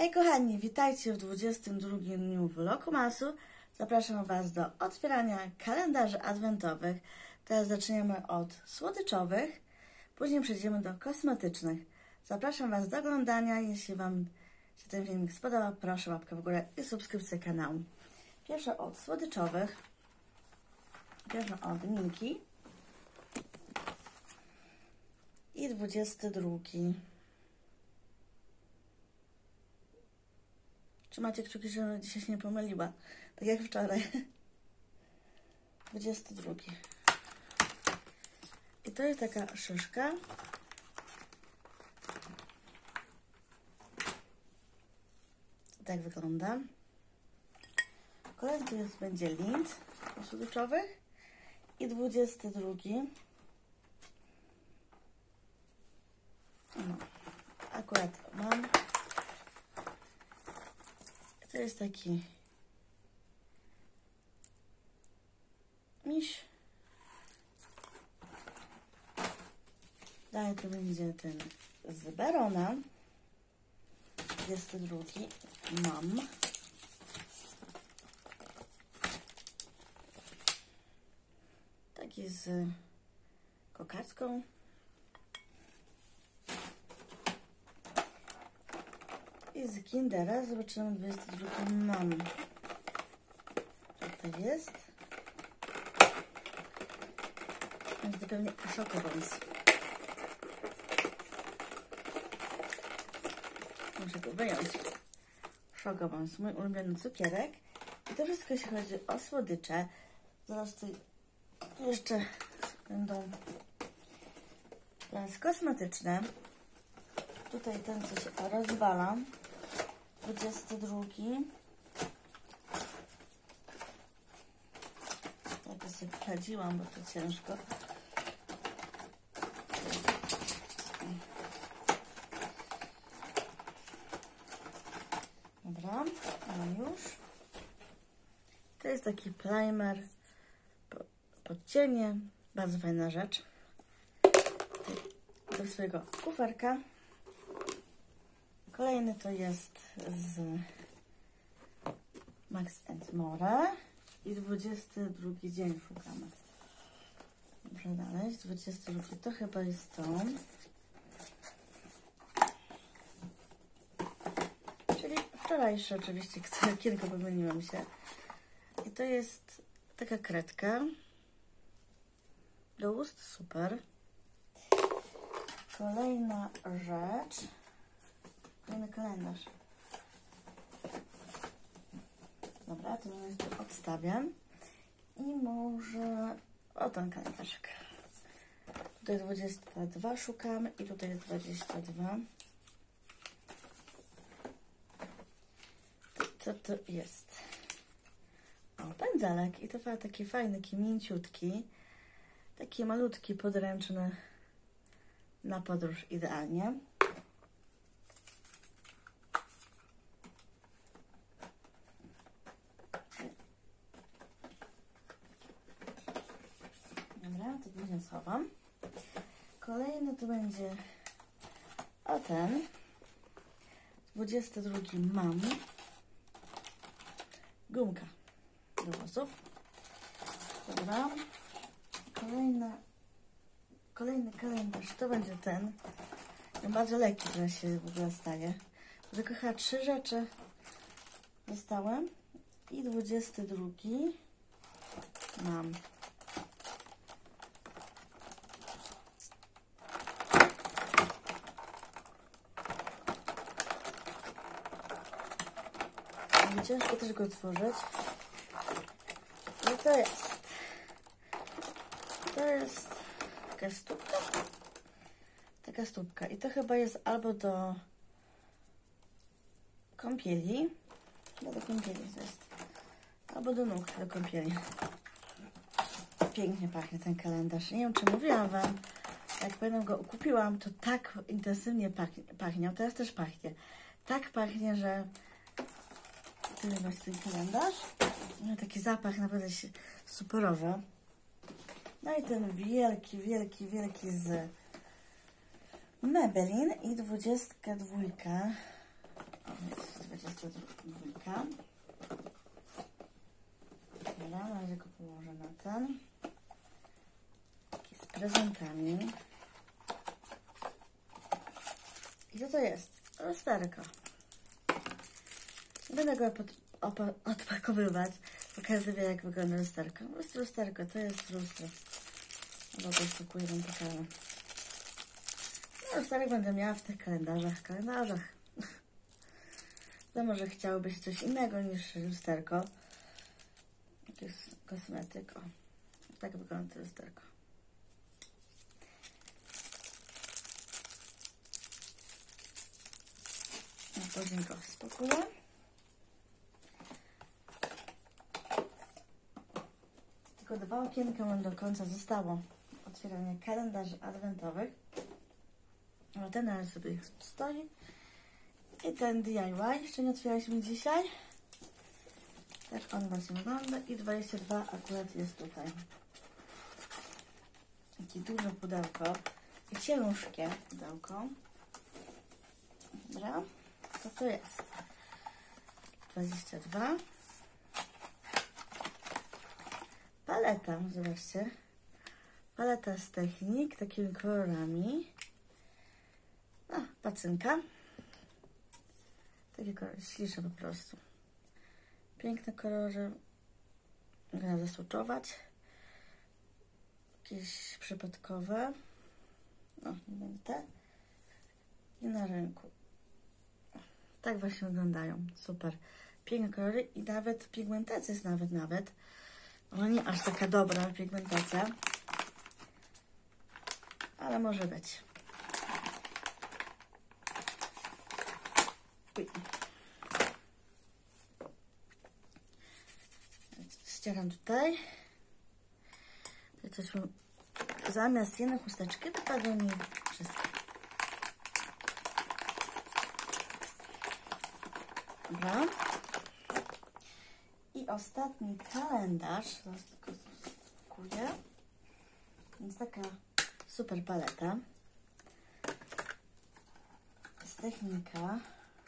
Hej kochani, witajcie w 22 dniu Vlogmasu. Zapraszam Was do otwierania kalendarzy adwentowych. Teraz zaczniemy od słodyczowych, później przejdziemy do kosmetycznych. Zapraszam Was do oglądania. Jeśli Wam się ten filmik spodoba, proszę łapkę w górę i subskrypcję kanału. Pierwsza od słodyczowych. Pierwsza od Milki. I 22. Trzymajcie kciuki, że dzisiaj się nie pomyliła. Tak jak wczoraj. 22. I to jest taka szyszka. Tak wygląda. Kolejny to jest będzie lint słodyczowych. I 22. No, akurat mam. To jest taki miś. Dalej to będzie ten z Berona. 22. Mam. Taki z kokardką. I z Kindera zobaczymy 22. Mam. Co to jest? Jest zupełnie szokowąc. Muszę go wyjąć. Szokowąc. Mój ulubiony cukierek. I to wszystko, jeśli chodzi o słodycze. Zaraz tu jeszcze będą teraz kosmetyczne. Tutaj ten, co się rozwala. 22. Ja to sobie wsadziłam, bo to ciężko. Dobra, no już. To jest taki primer pod cienie. Bardzo fajna rzecz. Do swojego kuferka. Kolejny to jest z Max & More i 22 dzień szukamy. Muszę znaleźć. 22 to chyba jest to. Czyli wczorajszy oczywiście, kilka pomyliłam się. I to jest taka kredka do ust, super. Kolejna rzecz. Kolejny kalendarz. Dobra, to jeszcze odstawiam. I może o ten kalendarzyk. Tutaj 22 szukamy i tutaj jest 22. Co to jest? O, pędzelek. I to taki fajny, taki mięciutki. Taki malutki, podręczny. Na podróż idealnie. Dobra, to później schowam. Kolejny to będzie o ten. 22 mam. Gumka do włosów. Dobra. Kolejny kalendarz to będzie ten. Bardzo lekki teraz się w ogóle staje. Tylko chyba 3 rzeczy dostałem. I 22 mam. Ciężko też go otworzyć. I to jest. To jest taka stópka. Taka stópka. I to chyba jest albo do kąpieli. Chyba do kąpieli to jest. Albo do nóg do kąpieli. Pięknie pachnie ten kalendarz. Nie wiem, czy mówiłam Wam. Jak pamiętam go kupiłam, to tak intensywnie pachnie. Teraz też pachnie. Tak pachnie, że tyle właśnie ten kalendarz. Taki zapach naprawdę superowy. No i ten wielki, wielki, wielki z Maybelline i 22. jest 22. Dobra, na razie go położę na ten. Taki z prezentami. I co to jest? Lusterko. Będę go odpakowywać. Pokazywać, jak wygląda lusterko. Lusterko, to jest lustro. Albo to spokój wam pokażę. No, lusterek będę miała w tych kalendarzach. To może chciałobyś coś innego niż lusterko. Jakiś kosmetyk. O, tak wygląda to lusterko. A później go spakuję. Tylko 2 okienka mam do końca zostało. Otwieranie kalendarzy adwentowych. No ten ale sobie stoi. I ten DIY jeszcze nie otwieraliśmy dzisiaj. Tak on właśnie wygląda. I 22 akurat jest tutaj. Takie duże pudełko. I ciężkie pudełko. Dobra. Co to jest? 22. Paleta, zobaczcie. Paleta z technik, takimi kolorami. A, pacynka. Takie kolory, ślicze po prostu. Piękne kolory. Można zasłuczować. Jakieś przypadkowe. No, nie będę te. I na ręku. Tak właśnie wyglądają. Super. Piękne kolory i nawet pigmentacja jest nawet. Ona nie aż taka dobra pigmentacja. Ale może być. Ścieram tutaj. Coś zamiast jednej chusteczki wypadły mi wszystkie. Dobra. I ostatni kalendarz. Zaraz tylko spakuję. Więc taka super paleta. Z technika.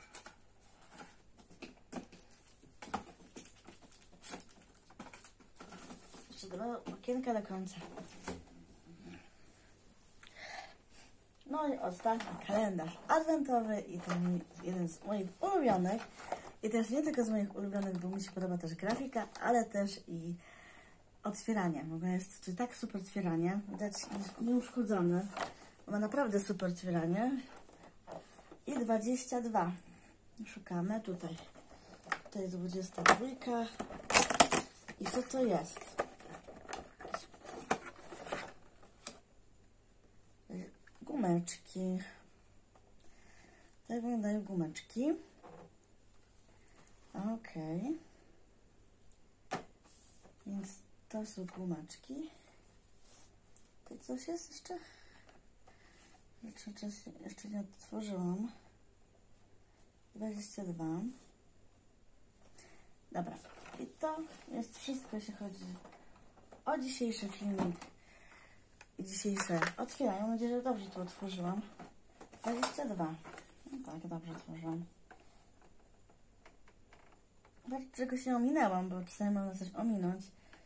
Jeszcze 2 okienka do końca. No i ostatni kalendarz adwentowy i to jeden z moich ulubionych. I też nie tylko z moich ulubionych, bo mi się podoba też grafika, ale też i otwieranie. W ogóle jest to tak super otwieranie. Widać, nieuszkodzone. Ma naprawdę super otwieranie. I 22. Szukamy tutaj. To jest 22. I co to jest? Gumeczki. Tak wyglądają gumeczki. Ok. Więc to są gumeczki. To coś jest jeszcze? Jeszcze nie otworzyłam. 22. Dobra. I to jest wszystko, jeśli chodzi o dzisiejszy filmik i dzisiejsze otwieranie. Mam nadzieję, że dobrze to otworzyłam. 22. No tak, dobrze otworzyłam. Bardzo czegoś nie ominęłam, bo czasami można coś ominąć.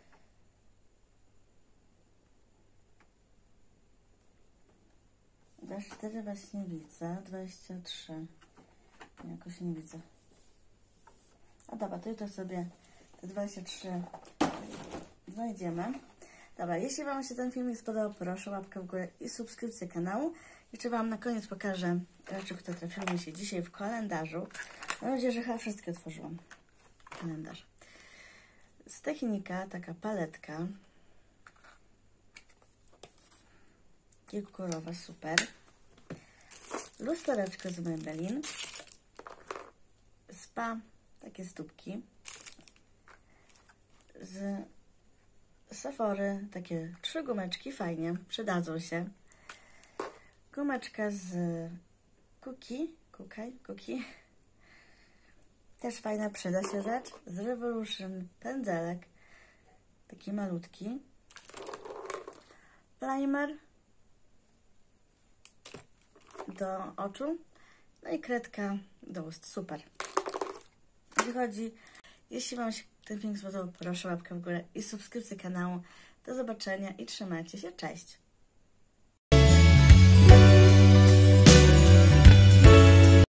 Dasz 4 właśnie widzę, 23. Jakoś nie widzę. A dobra, to jutro sobie te 23 znajdziemy. Dobra, jeśli Wam się ten filmik spodobał, proszę łapkę w górę i subskrypcję kanału. Jeszcze Wam na koniec pokażę rzeczy, które trafiły mi się dzisiaj w kalendarzu. Mam nadzieję, że chyba wszystkie otworzyłam. Kalendarz. Z technika taka paletka. Kilkukolorowa, super. Lustereczko z Maybelline. Spa, takie stópki. Z Sephory, takie 3 gumeczki, fajnie, przydadzą się. Gumeczka z Cookie. Też fajna, przyda się rzecz. Z Revolution pędzelek, taki malutki. Primer do oczu. No i kredka do ust. Super. Jeśli Wam się ten film spodobał, proszę łapkę w górę i subskrypcję kanału. Do zobaczenia i trzymajcie się. Cześć!